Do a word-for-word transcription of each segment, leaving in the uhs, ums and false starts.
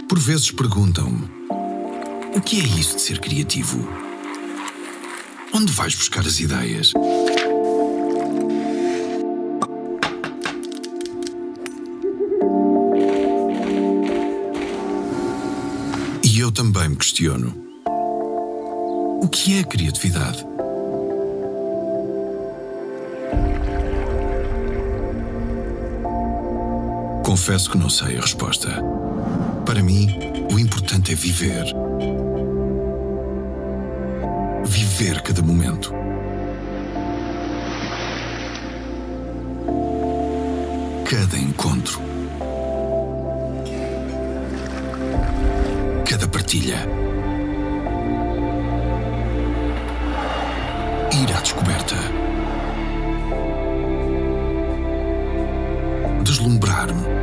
Por vezes perguntam-me: o que é isso de ser criativo? Onde vais buscar as ideias? E eu também me questiono: o que é criatividade? Confesso que não sei a resposta. Para mim, o importante é viver. Viver cada momento. Cada encontro. Cada partilha. Ir à descoberta. Deslumbrar-me.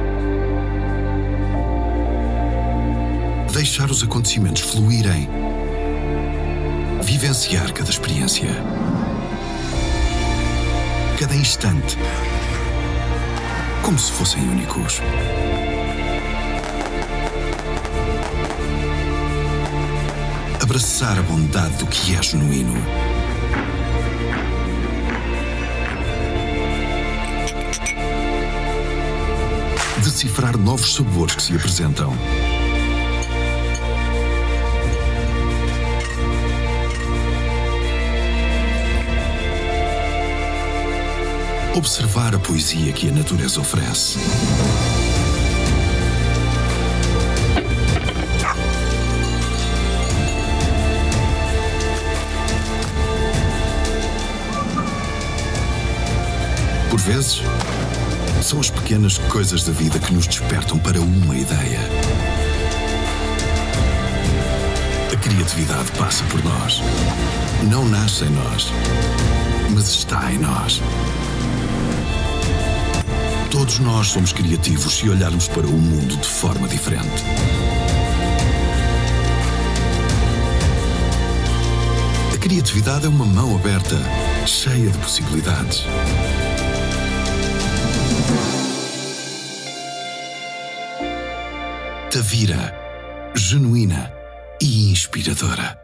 Deixar os acontecimentos fluírem. Vivenciar cada experiência. Cada instante. Como se fossem únicos. Abraçar a bondade do que é genuíno. Decifrar novos sabores que se apresentam. Observar a poesia que a natureza oferece. Por vezes, são as pequenas coisas da vida que nos despertam para uma ideia. A criatividade passa por nós. Não nasce em nós, mas está em nós. Todos nós somos criativos se olharmos para o mundo de forma diferente. A criatividade é uma mão aberta, cheia de possibilidades. Tavira, genuína e inspiradora.